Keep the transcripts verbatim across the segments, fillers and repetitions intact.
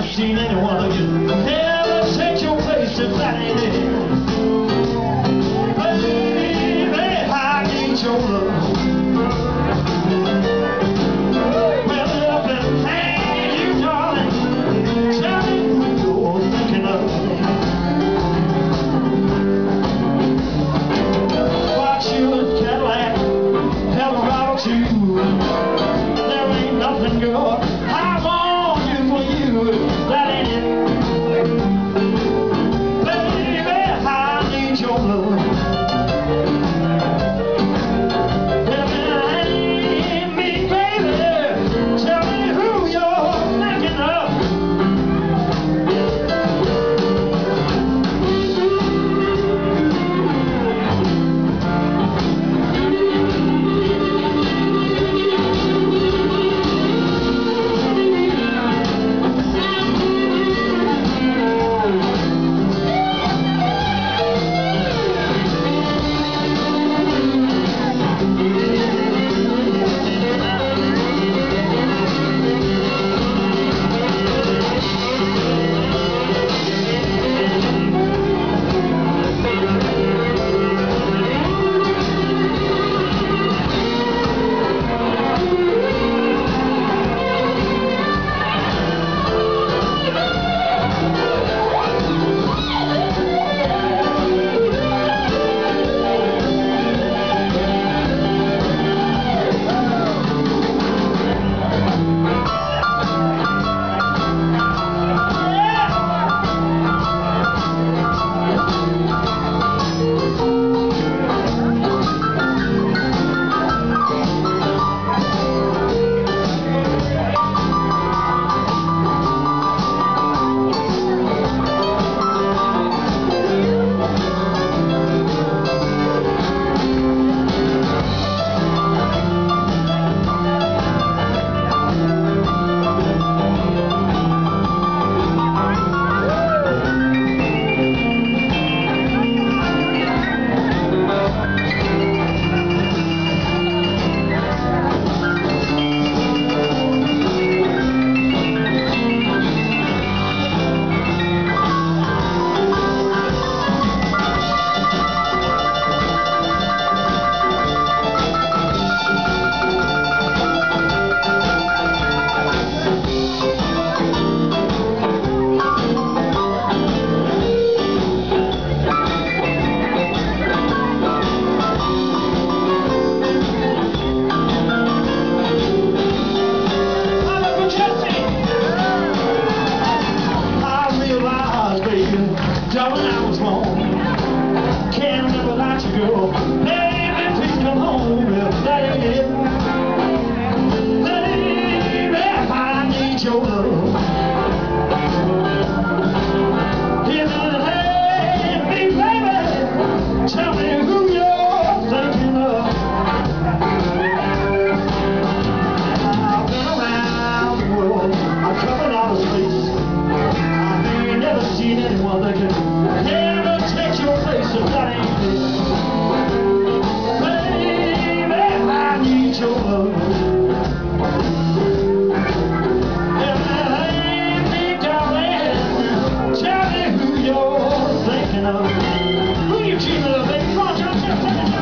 seen anyone that can never take your place if that ain't it. Baby, I need your love. Well, up and hang you, darling. Tell me who you're thinking of. Watch you in Cadillac, Eldorado too. There ain't nothing, girl, I want you for you. That ain't it. Baby, I need your love. If it ain't me, baby, tell me who you're thinking of. Darling, I was wrong. Can't live without you, girl. Baby, please come home. If that ain't it. Baby, I need your love. If it ain't me, baby, tell me who you're thinking of. I've been around the world. I've covered all the space. I ain't never seen anyone that can never take your place if that ain't it. Baby, I need your love. If it ain't me, darling, tell me who you're thinking of. Who you dreaming of, baby? Come on, John, John, John, John.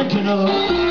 thinking of.